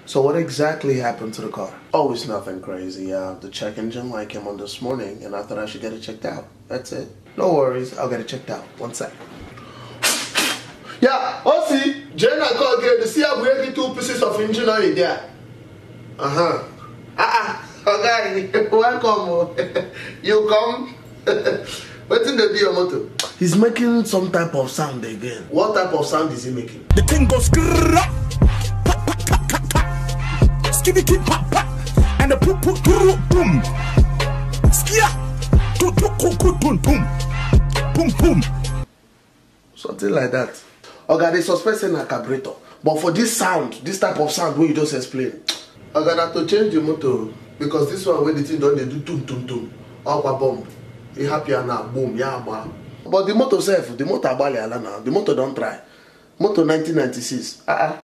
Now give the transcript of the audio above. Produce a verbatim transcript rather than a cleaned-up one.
So what exactly happened to the car? Oh, it's nothing crazy. Uh, the check engine light came on this morning and I thought I should get it checked out. That's it. No worries, I'll get it checked out. One sec. Yeah, Ossie, Jenna called again to see how we have two pieces of engine oil there. Uh-huh. Ah, okay, welcome. You come. What's in the deal, motor? He's making some type of sound again. What type of sound is he making? The thing goes grrrr, skibby keep pop pop, and the poop poop boom. Skia, do do do boom boom, boom boom. Something like that. Okay, they suspecting a carburetor, but for this sound, this type of sound, what you just explain, I got to change the motor because this one where the thing don't they do tum tum tum, up a bomb. He happy now, boom, yeah, man. But the motor self, the motor bali ala now, the motor don't try. Motor nineteen ninety-six. Uh-uh.